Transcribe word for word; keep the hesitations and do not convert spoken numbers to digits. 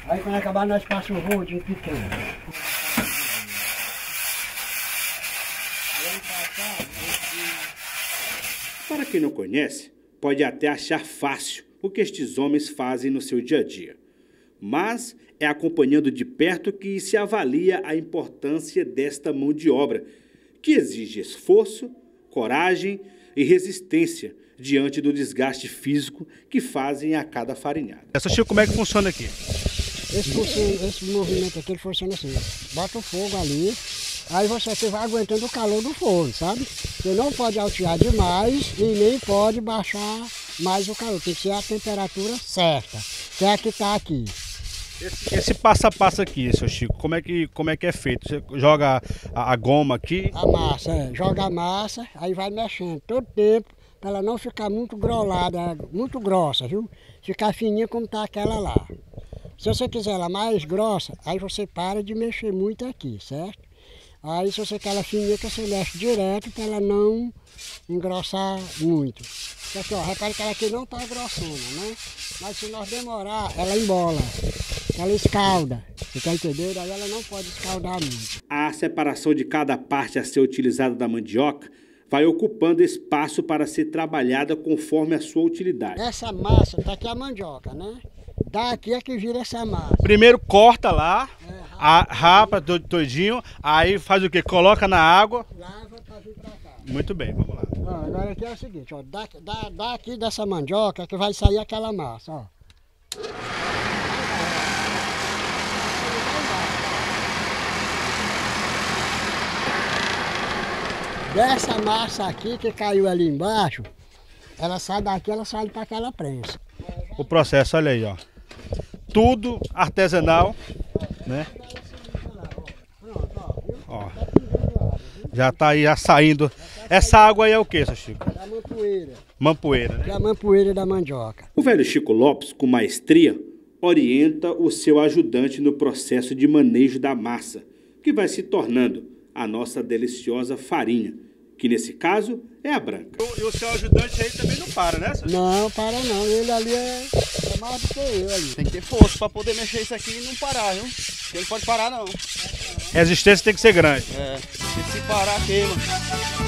Aí quando acabar nós passamos o rodinho pequeno. Para quem não conhece, pode até achar fácil o que estes homens fazem no seu dia a dia. Mas é acompanhando de perto que se avalia a importância desta mão de obra, que exige esforço, coragem e resistência diante do desgaste físico que fazem a cada farinhada. Essa Chico, como é que funciona aqui? Esse, esse movimento aqui ele funciona assim, bota o fogo ali, aí você aqui vai aguentando o calor do forno, sabe? Você não pode altear demais e nem pode baixar mais o calor, tem que ser a temperatura certa, que é a que está aqui. Esse, esse passo a passo aqui, seu Chico, como é que, como é, que é feito? Você joga a, a goma aqui? A massa, é, joga a massa, aí vai mexendo todo tempo, para ela não ficar muito grolada, muito grossa, viu? Ficar fininha como está aquela lá. Se você quiser ela mais grossa, aí você para de mexer muito aqui, certo? Aí se você quer ela fininha, você mexe direto para ela não engrossar muito. Só que, ó, repare que ela aqui não está grossona, né? Mas se nós demorar, ela embola, ela escalda. Você tá entendendo? Aí ela não pode escaldar muito. A separação de cada parte a ser utilizada da mandioca vai ocupando espaço para ser trabalhada conforme a sua utilidade. Essa massa, tá aqui a mandioca, né? Daqui é que vira essa massa. Primeiro corta lá, É, a rapa todinho, aí faz o quê? Coloca na água. lava pra vir pra cá. Muito bem, vamos lá. Ó, agora aqui é o seguinte, ó, daqui, da, daqui dessa mandioca que vai sair aquela massa, ó. Dessa massa aqui que caiu ali embaixo, ela sai daqui, ela sai para aquela prensa. O processo, olha aí, ó. Tudo artesanal, né? Ó, já tá aí já saindo. Essa água aí é o que, seu Chico? É a mampoeira, Mampoeira, que né? é a mampoeira da mandioca. O velho Chico Lopes, com maestria, orienta o seu ajudante no processo de manejo da massa, que vai se tornando a nossa deliciosa farinha, que nesse caso é a branca. E o seu ajudante aí também não para, né, seu Chico? Não, para não, ele ali é, é mais do que eu ali. Tem que ter força para poder mexer isso aqui e não parar, viu? Porque não pode parar não. Resistência tem que ser grande. É, porque se parar queima.